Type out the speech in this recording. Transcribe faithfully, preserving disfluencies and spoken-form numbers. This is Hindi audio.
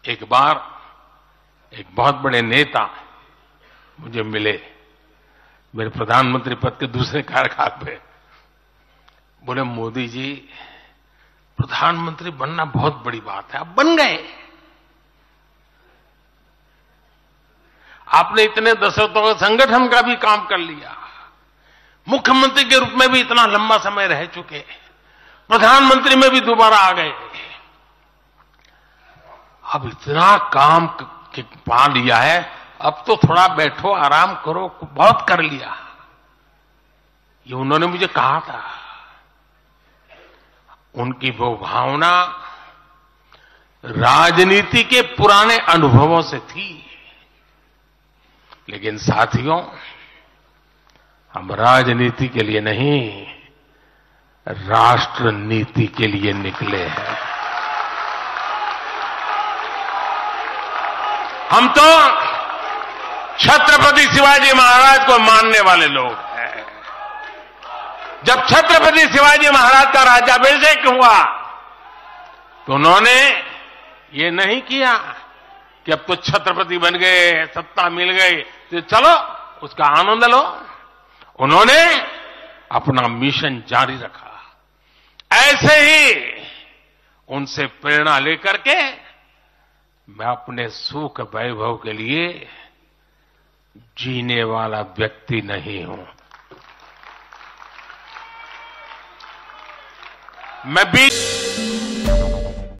एक बार एक बहुत बड़े नेता मुझे मिले मेरे प्रधानमंत्री पद के दूसरे कार्यकाल पे। बोले, मोदी जी, प्रधानमंत्री बनना बहुत बड़ी बात है, आप बन गए। आपने इतने दशकों के संगठन का भी काम कर लिया, मुख्यमंत्री के रूप में भी इतना लंबा समय रह चुके, प्रधानमंत्री में भी दोबारा आ गए। अब इतना काम पा लिया है, अब तो थोड़ा बैठो, आराम करो, बहुत कर लिया। ये उन्होंने मुझे कहा था। उनकी वो भावना राजनीति के पुराने अनुभवों से थी। लेकिन साथियों, हम राजनीति के लिए नहीं, राष्ट्र नीति के लिए निकले हैं। हम तो छत्रपति शिवाजी महाराज को मानने वाले लोग हैं। जब छत्रपति शिवाजी महाराज का राज्याभिषेक हुआ तो उन्होंने ये नहीं किया कि अब तो छत्रपति बन गए, सत्ता मिल गई तो चलो उसका आनंद लो। उन्होंने अपना मिशन जारी रखा। ऐसे ही उनसे प्रेरणा लेकर के मैं अपने सुख वैभव के लिए जीने वाला व्यक्ति नहीं हूं। मैं भी